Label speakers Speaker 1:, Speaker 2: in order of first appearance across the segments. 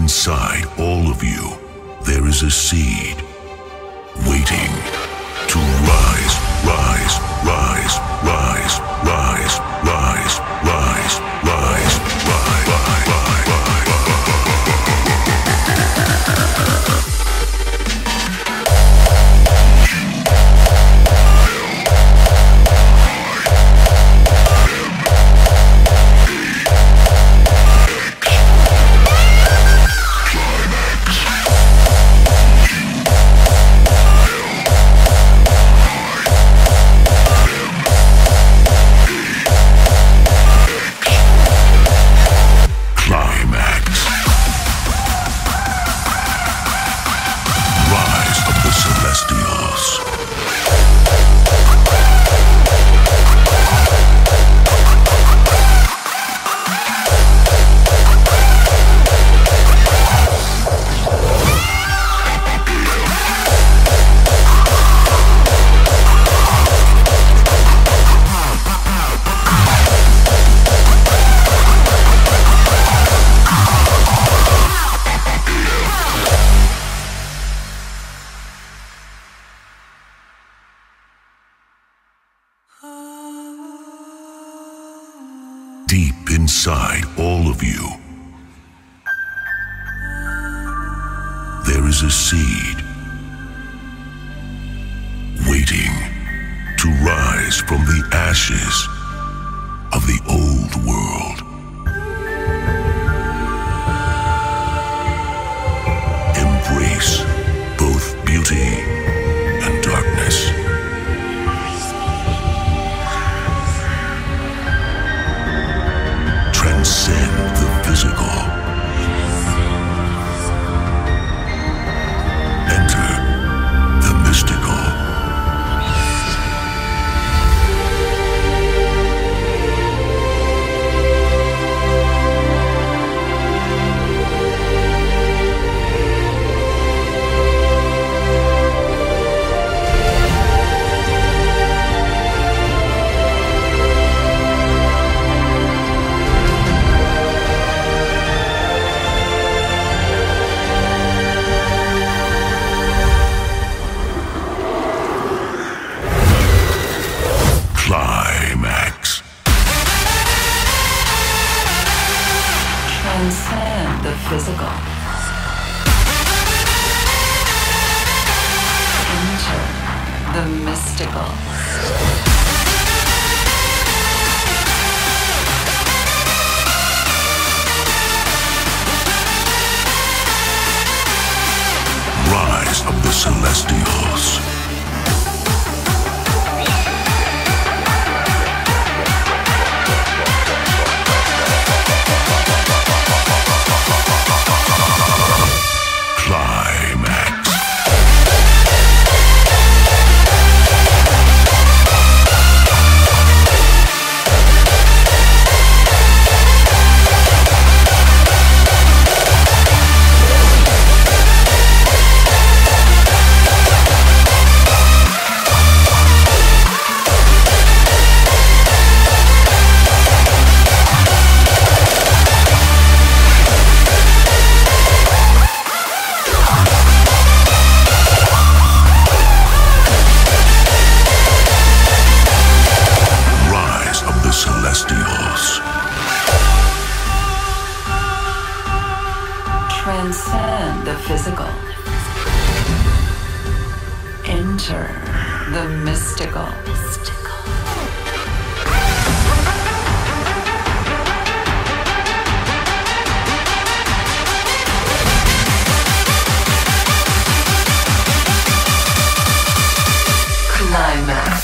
Speaker 1: inside all of you, there is a seed waiting to rise, rise, rise, rise, rise, rise, rise, rise, rise, rise, deep inside all of you, there is a seed waiting to rise from the ashes of the old world. Embrace both beauty and darkness. Transcend the physical. Enter the mystical. Climax.
Speaker 2: Transcend the physical. Enter the mystical.
Speaker 1: Rise of the Celestials.
Speaker 2: Transcend the physical. Enter the mystical. Climax.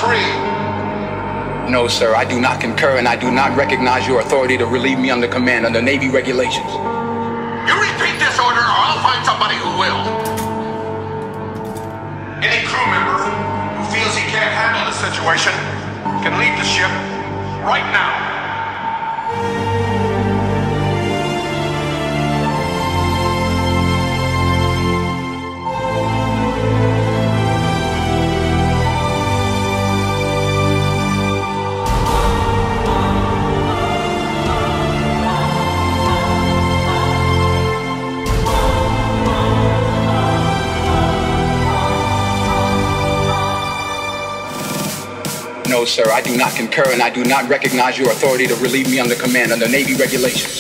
Speaker 3: free.
Speaker 4: No, sir, I do not concur, and I do not recognize your authority to relieve me under command under Navy regulations.
Speaker 3: You repeat this order, or I'll find somebody who will. Any crew member who feels he can't handle the situation can leave the ship right now.
Speaker 4: No, sir, I do not concur, and I do not recognize your authority to relieve me under command under Navy regulations.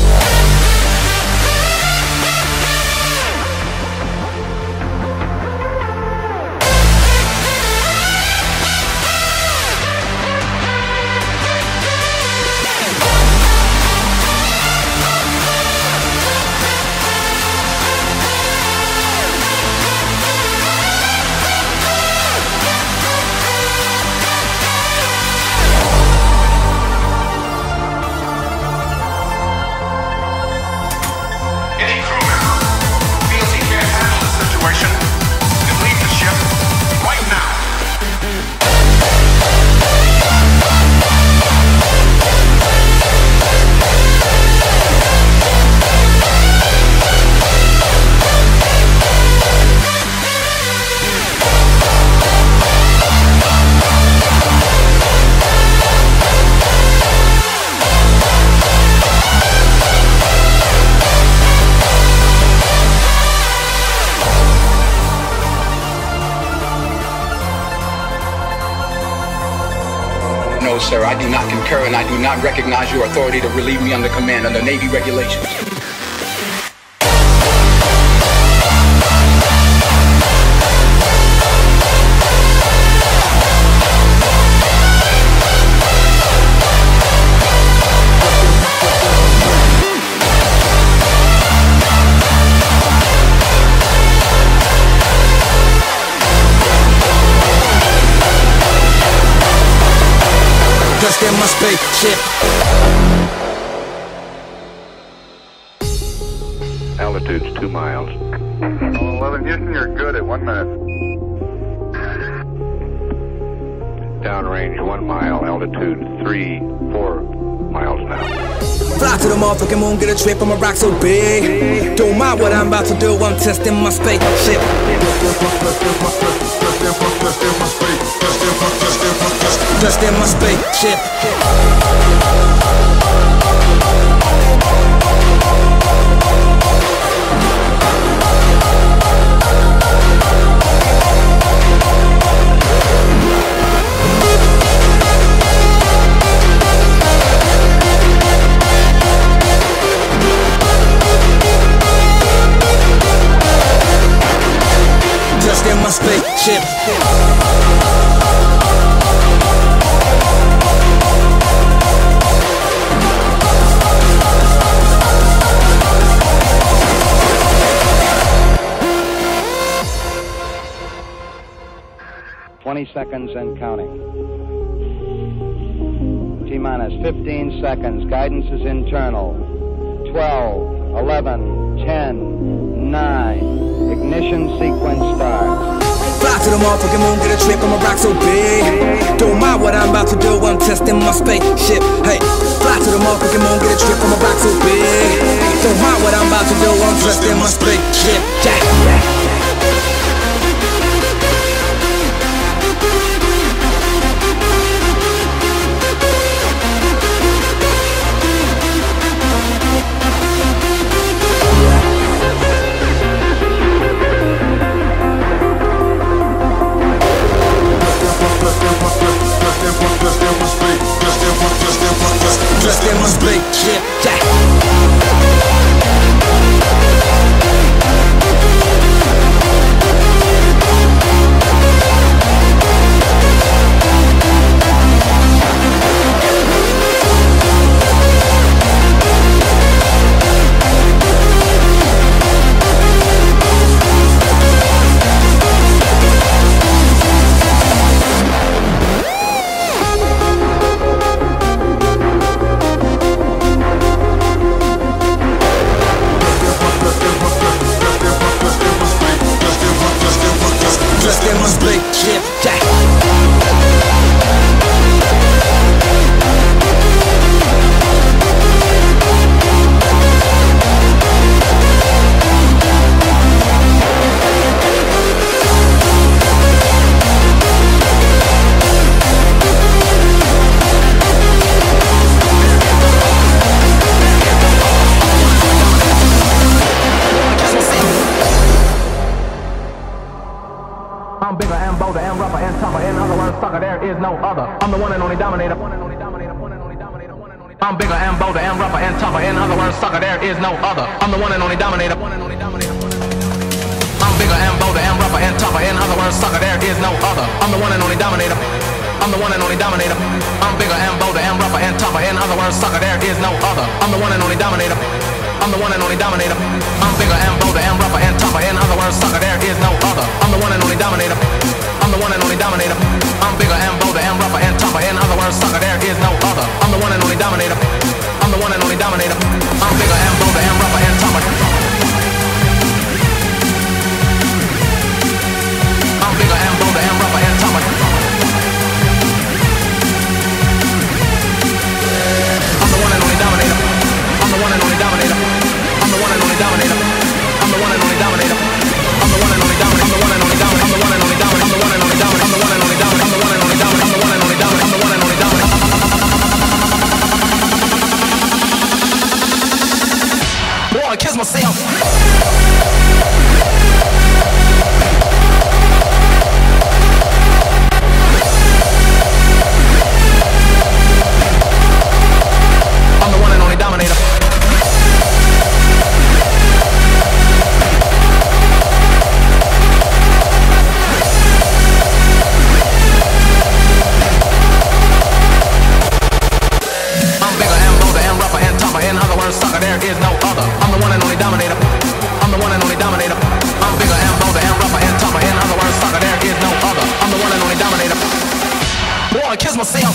Speaker 4: No, sir, I do not concur, and I do not recognize your authority to relieve me under command under Navy regulations.
Speaker 5: Just in my spaceship.
Speaker 6: Altitude's 2 miles.
Speaker 7: 11 Houston, you're good at 1 minute.
Speaker 6: Downrange 1 mile. Altitude 3-4 miles now.
Speaker 5: Fly to the motherfucking moon, get a trip. I'm a rock so big. Don't mind what I'm about to do. I'm testing my spaceship. Just in my spaceship. Just in my spaceship.
Speaker 8: Seconds and counting. T-minus 15 seconds. Guidance is internal. 12, 11, 10, 9. Ignition sequence starts.
Speaker 5: Fly to the motherfucking moon, get a trip. I'm a rock so big. Don't mind what I'm about to do. I'm testing my spaceship. Hey, fly to the motherfucking moon, get a trip. I'm a rock so big. Don't mind what I'm about to do. I'm testing my spaceship. Yeah. Just in my spaceship, yeah.
Speaker 9: there is no other. I'm the one and only dominator. I'm bigger and bolder and rougher and tougher. In other words, sucker, there is no other. I'm the one and only dominator. I'm bigger and bolder and rougher and tougher. In other words, sucker, there is no other. I'm the one and only dominator. I'm the one and only dominator. I'm bigger and bolder and rougher and tougher. In other words, sucker, there is no other. I'm the one and only dominator. I'm the one and only dominator. I'm bigger and bolder and rougher and tougher. In other words, sucker, there is no other. I'm the one and only dominator. I'm the one and only dominator. I'm bigger and bolder and rougher and tougher. In other words, sucker, there is no other. I'm the one and only dominator. I'm the one and only dominator. I'm bigger and bolder and rougher and tougher. I'm bigger and bolder and rougher and tougher. I'm the one and only dominator. I'm the one and only dominator. I'm the one and only dominator. I'm the one and only dominator. I'm the one and only dominator. I'm the one and only dominator. I'm the one and only dominator. I'm the one and only dominator. I'm the one and only dominator. I'm the one and only dominator. I'm the one and only dominator. I'm the one and only dominator. Boy, I kiss myself. I'm the one and only dominator. I'm bigger and bolder and rougher and tougher. In other words, sucker, there is no other. I'm the one and only dominator. I'm the one and only dominator. I'm bigger and bolder and rougher and tougher. In other words, sucker, there is no other. I'm the one and only dominator. Boy, I kiss myself.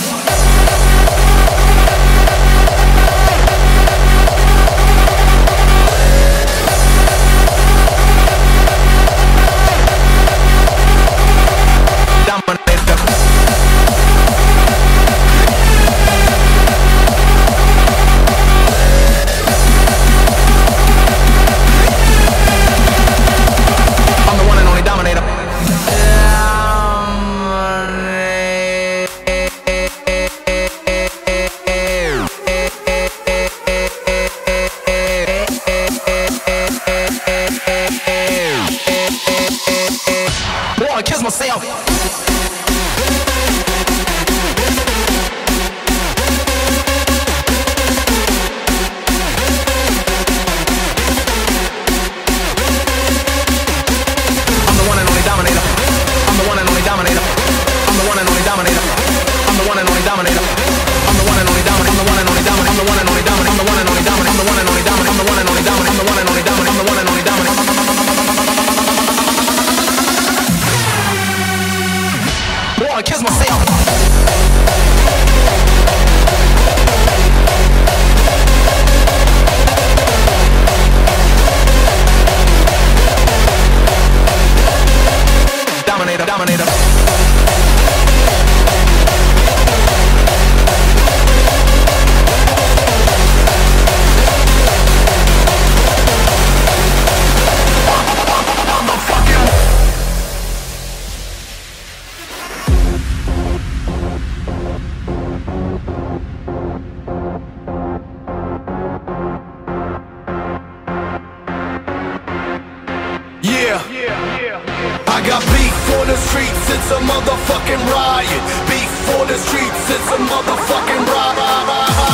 Speaker 10: I got beef for the streets, it's a motherfucking riot. Beef for the streets, it's a motherfucking riot.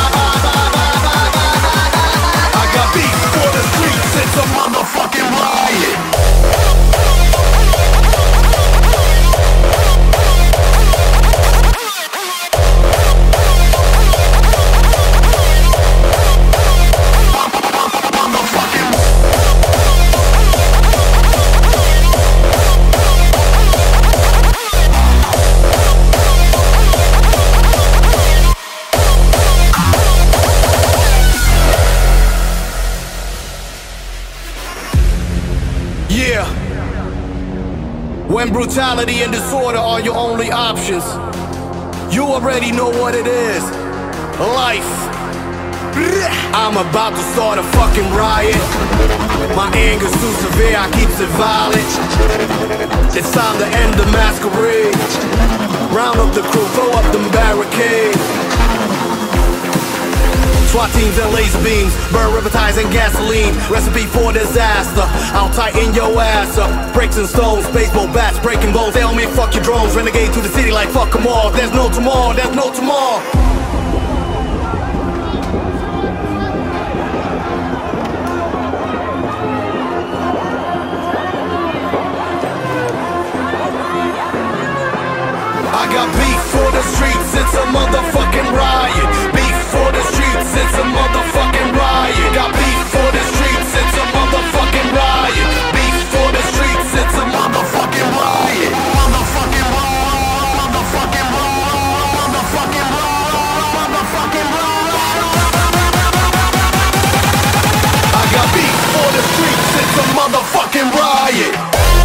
Speaker 10: I got beef for the streets, it's a motherfucking riot. When brutality and disorder are your only options, you already know what it is. Life. I'm about to start a fucking riot. My anger's too severe, I keeps it violent. It's time to end the masquerade. Round up the crew, throw up them barricades. SWAT teams and laser beams, burn riptides and gasoline. Recipe for disaster, I'll tighten your ass up. Bricks and stones, baseball bats, breaking bones. Tell me fuck your drones, renegade to the city like fuck them all. There's no tomorrow, there's no tomorrow. I got beef for the streets, it's a motherfucking riot. Beef for the streets, it's a motherfucking riot. Got beef for the streets, it's a motherfucking riot. Beef for the streets, it's a motherfucking riot. Motherfucking riot, motherfucking riot, motherfucking riot, motherfucking riot. I got beef for the streets, it's a motherfucking riot.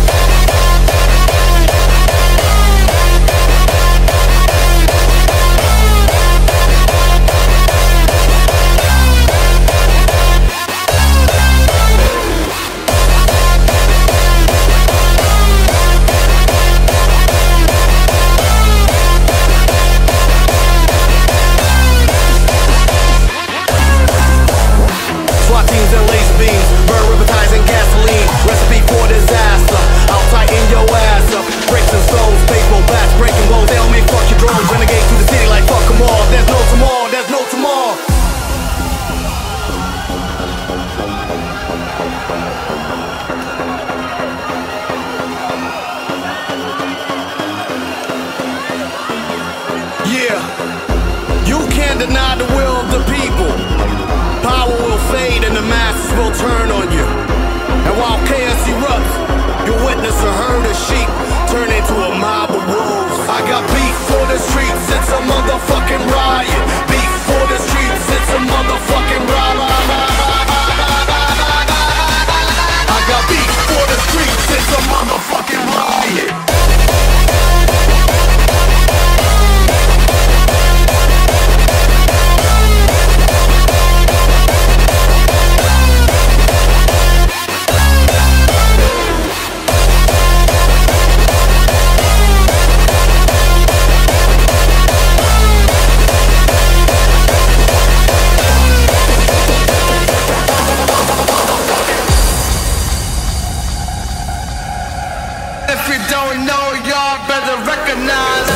Speaker 10: Deny the will of the people. Power will fade and the masses will turn on you. And while chaos erupts, you'll witness a herd of sheep turn into a mob of wolves. I got beef for the streets, it's a motherfucking riot. Beef for the streets, it's a motherfucking riot. I got beef for the streets, it's a motherfucking riot.
Speaker 9: If you don't know, y'all better recognize.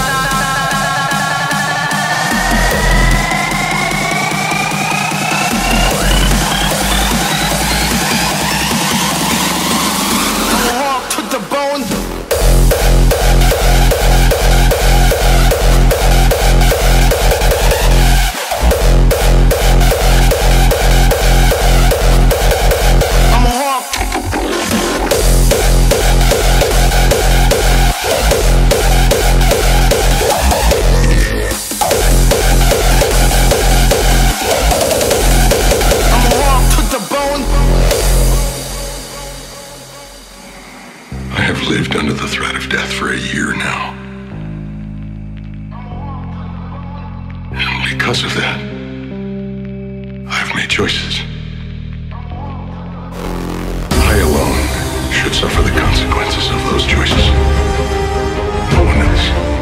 Speaker 9: Hard to the bone.
Speaker 1: I have lived under the threat of death for a year now. And because of that, I've made choices. I alone should suffer the consequences of those choices. No one else.